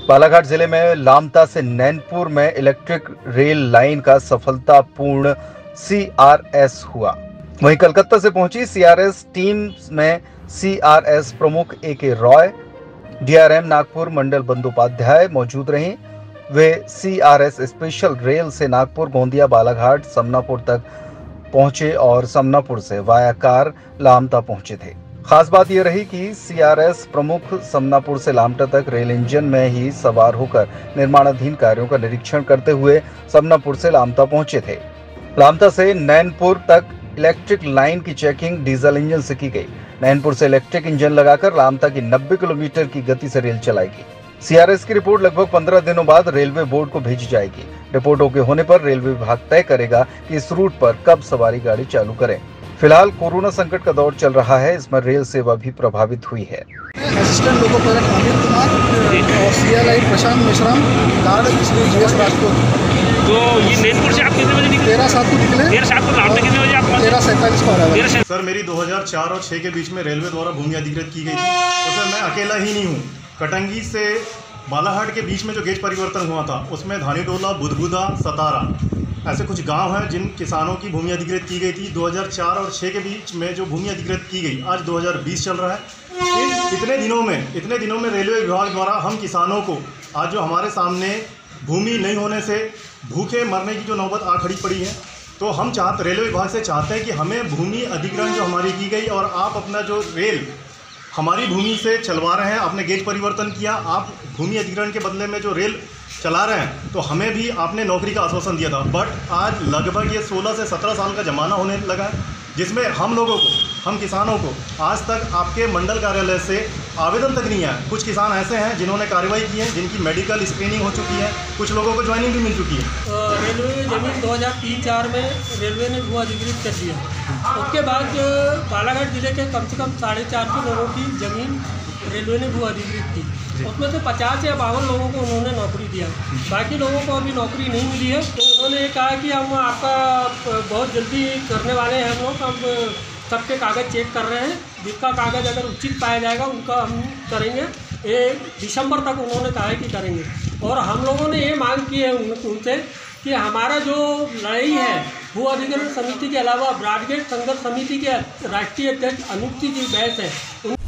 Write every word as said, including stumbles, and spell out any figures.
बालाघाट जिले में लामता से नैनपुर में इलेक्ट्रिक रेल लाइन का सफलतापूर्ण सीआरएस हुआ। वहीं कलकत्ता से पहुंची सीआरएस टीम में सीआरएस प्रमुख A K Roy, DRM Nagpur मंडल बंदोपाध्याय मौजूद रहीं। वे सीआरएस स्पेशल रेल से नागपुर, गोंदिया, बालाघाट, समनापुर तक पहुंचे और समनापुर से वाया कार लामता पहुंचे थे। खास बात यह रही कि सीआरएस प्रमुख समनापुर से लामटा तक रेल इंजन में ही सवार होकर निर्माणाधीन कार्यों का निरीक्षण करते हुए समनापुर से लामता पहुंचे थे। लामता से नैनपुर तक इलेक्ट्रिक लाइन की चेकिंग डीजल इंजन से की गई। नैनपुर से इलेक्ट्रिक इंजन लगाकर लामता की नब्बे किलोमीटर की गति से रेल चलाएगी। सीआरएस की रिपोर्ट लगभग पंद्रह दिनों बाद रेलवे बोर्ड को भेजी जाएगी। रिपोर्ट ओके होने पर रेलवे विभाग तय करेगा कि इस रूट पर कब सवारी गाड़ी चालू करें। फिलहाल कोरोना संकट का दौर चल रहा है, इसमें रेल सेवा भी प्रभावित हुई है। Assistant loco pilot Amit Kumar और CLI Prashant Meshram, guard Shri GS Rajput. तो ये नैनपुर से आप कितने बजे निकले? तेरह सात को निकले। तेरह सात को लामटा कितने बजे आप पहुंचे? तेरह सैंतालीस को आया। सर मेरी दो हज़ार चार और छह के बीच में रेलवे द्वारा भूमि अधिकृत की गई थी। तो सर मैं अकेला ही नहीं हूँ। कटंगी से बालाघाट के बीच में जो गेज परिवर्तन हुआ था उसमें धानीटोला, बुधगुदा, सतारा ऐसे कुछ गांव हैं जिन किसानों की भूमि अधिकृत की गई थी। दो हज़ार चार और छह के बीच में जो भूमि अधिकृत की गई, आज दो हज़ार बीस चल रहा है। इन इतने दिनों में इतने दिनों में रेलवे विभाग द्वारा हम किसानों को आज जो हमारे सामने भूमि नहीं होने से भूखे मरने की जो नौबत आ खड़ी पड़ी है, तो हम चाहते रेलवे विभाग से चाहते हैं कि हमें भूमि अधिग्रहण जो हमारी की गई और आप अपना जो रेल हमारी भूमि से चलवा रहे हैं, आपने गेज परिवर्तन किया, आप भूमि अधिग्रहण के बदले में जो रेल चला रहे हैं, तो हमें भी आपने नौकरी का आश्वासन दिया था। बट आज लगभग ये सोलह से सत्रह साल का ज़माना होने लगा है, जिसमें हम लोगों को, हम किसानों को आज तक आपके मंडल कार्यालय से आवेदन तक नहीं आया। कुछ किसान ऐसे हैं जिन्होंने कार्रवाई की है, जिनकी मेडिकल स्क्रीनिंग हो चुकी है, कुछ लोगों को ज्वाइनिंग भी मिल चुकी है। रेलवे में जमीन दो हज़ार तीन चार में रेलवे ने भू अधिकृत कर दिया। उसके बाद बालाघाट जिले के कम से कम साढ़े चार सौ लोगों की ज़मीन रेलवे ने भू अधिकृत की। उसमें से पचास या बावन लोगों को उन्होंने नौकरी दिया, बाकी लोगों को अभी नौकरी नहीं मिली है। तो उन्होंने ये कहा कि हम आपका बहुत जल्दी करने वाले हैं, हम लोग हम सबके कागज़ चेक कर रहे हैं, जिसका कागज़ अगर उचित पाया जाएगा उनका हम करेंगे। ये दिसंबर तक उन्होंने कहा है कि करेंगे। और हम लोगों ने ये मांग की है उनसे कि हमारा जो लड़ाई है भू अधिग्रहण समिति के अलावा ब्रॉडगेज संघर्ष समिति के राष्ट्रीय अध्यक्ष अनूप सिंह जी बैस है।